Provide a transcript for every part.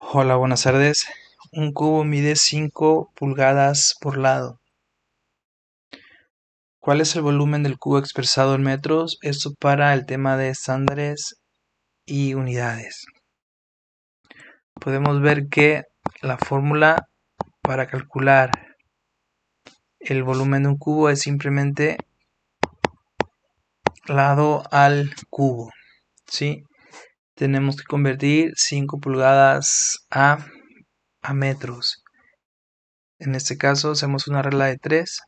Hola, buenas tardes. Un cubo mide 5 pulgadas por lado. ¿Cuál es el volumen del cubo expresado en metros? Esto para el tema de estándares y unidades. Podemos ver que la fórmula para calcular el volumen de un cubo es simplemente lado al cubo, ¿sí? Tenemos que convertir 5 pulgadas a metros. En este caso hacemos una regla de 3.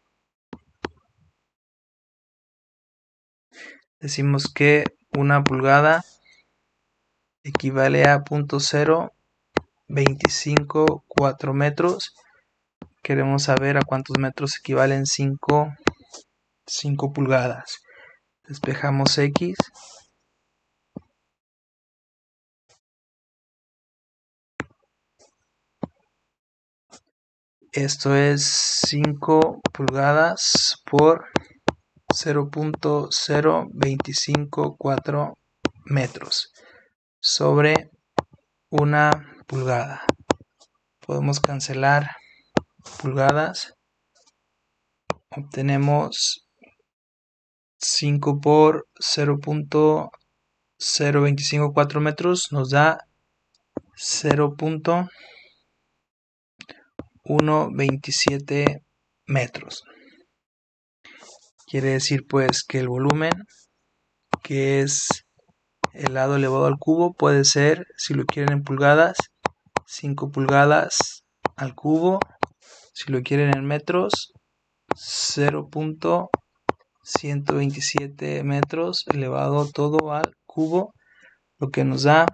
Decimos que una pulgada equivale a 0.0254 metros. Queremos saber a cuántos metros equivalen 5 pulgadas. Despejamos X. Esto es 5 pulgadas por 0.0254 metros sobre una pulgada. Podemos cancelar pulgadas. Obtenemos 5 por 0.0254 metros nos da 0.127 metros. Quiere decir pues que el volumen, que es el lado elevado al cubo, puede ser, si lo quieren en pulgadas, 5 pulgadas al cubo. Si lo quieren en metros, 0.127 metros elevado todo al cubo, lo que nos da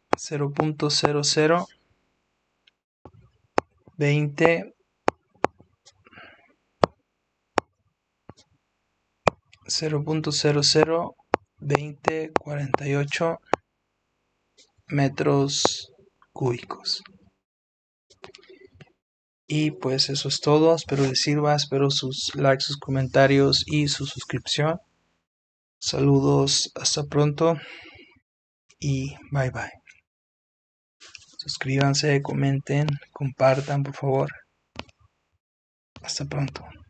0.002048 metros cúbicos. Y pues eso es todo, espero les sirva, espero sus likes, sus comentarios y su suscripción. Saludos, hasta pronto y bye bye. Suscríbanse, comenten, compartan por favor. Hasta pronto.